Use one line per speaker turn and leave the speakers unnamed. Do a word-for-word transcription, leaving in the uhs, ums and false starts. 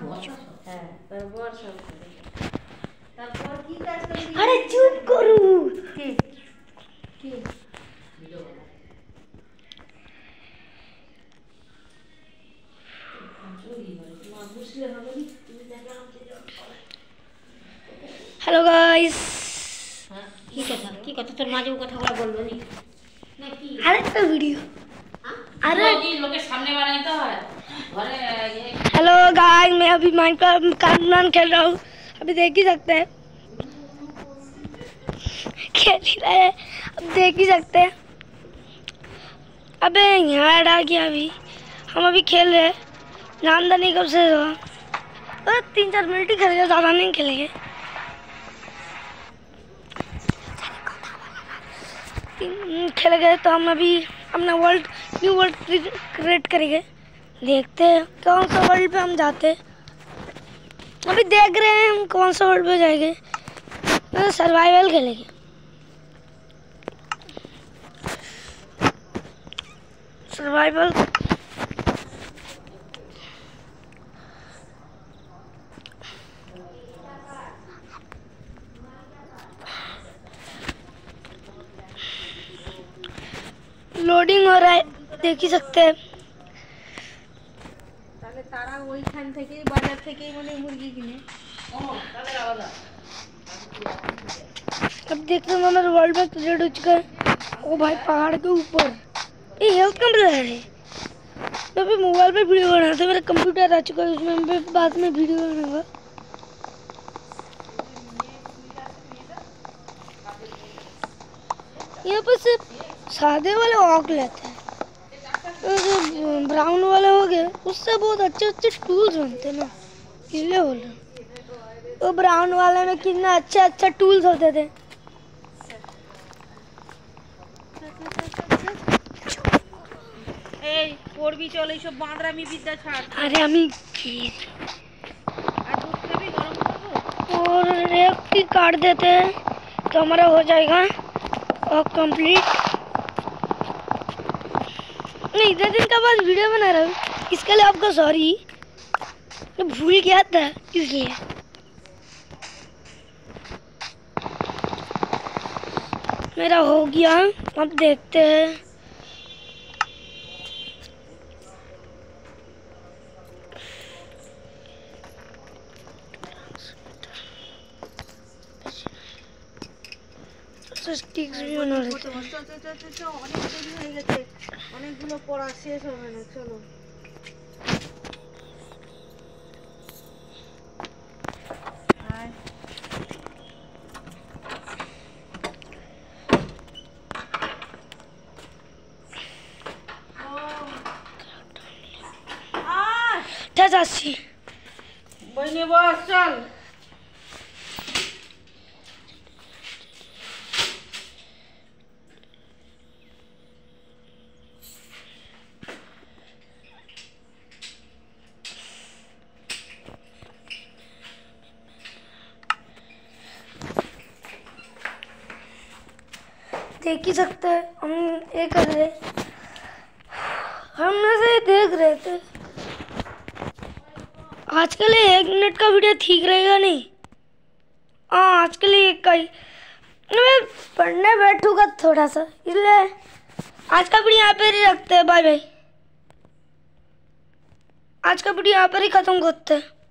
আরে চুপ করু কি কি হ্যালো গাইস
কি কথা কি কথা তোর মাঝে কথাগুলো বলবো নি নাকি
আরেকটা ভিডিও
अरे लोग सामने वाला नहीं तो है घरे ये
हेलो गाइस मैं अभी माइनक्राफ्ट कार्टून खेल रहा हूँ अभी देख ही सकते हैं खेल ही रहे हैं अब देख ही सकते हैं अबे यहाँ आ गया अभी हम अभी खेल रहे हैं जानता नहीं कब से हुआ तो तीन चार मिनट ही खेलेंगे ज़्यादा नहीं खेलेंगे खेल गए तो हम अभी अपना वर्ल्ड न्यू वर्ल्ड क्रिएट करेंगे देखते हैं कौन सा वर्ल्ड पे हम जाते हैं अभी देख रहे हैं हम कौन सा वर्ल्ड पे जाएंगे तो सर्वाइवल खेलेंगे सर्वाइवल लोडिंग हो रहा है देख ही सकते हैं
তাহলে তারা ওইখান থেকে বাজার থেকেই মানে মুরগি কিনে
ओ ताले आवाज
अब देखते हैं हमारा वर्ल्ड में क्रिएट हो चुका है ओ भाई पहाड़ के ऊपर ये हेल्थ कम रहा है मैं अभी मोबाइल पे वीडियो बना था मेरा कंप्यूटर आ चुका है उसमें मैं बाद में वीडियो बनाऊंगा यहाँ पर सिर्फ सादे वाले ऑक लेते हैं जो ब्राउन वाले हो गए उससे बहुत अच्छे अच्छे टूल्स बनते हैं ना इसलिए बोल रहा हूँ वो ब्राउन वाले में कितना अच्छा अच्छा टूल्स होते थे
এই পড়বি চল এইসব বাঁদরামি বিদ্যা ছাড়
अरे हमें
আর দুধ খাবি গরম করবো
और एक की काट देते हैं तो हमारा हो जाएगा और कंप्लीट नहीं इतने दिन का बाद वीडियो बना रहा हूँ इसके लिए आपको सॉरी मैं भूल गया था इसलिए मेरा हो गया अब देखते हैं स्टिक्स भी बना रहे थे
অনেক দেরি হয়ে গেছে অনেকগুলো পড়া শেষ হবে না চলো
যাচ্ছি
বই নিয়ে বস চল
देख ही सकते हैं हम ये कर रहे हम से देख रहे थे आज के लिए एक मिनट का वीडियो ठीक रहेगा नहीं हाँ आज के लिए एक का ही मैं पढ़ने बैठूंगा थोड़ा सा इसलिए आज का वीडियो यहाँ पर ही रखते हैं बाय बाय आज का वीडियो यहाँ पर ही ख़त्म करते हैं।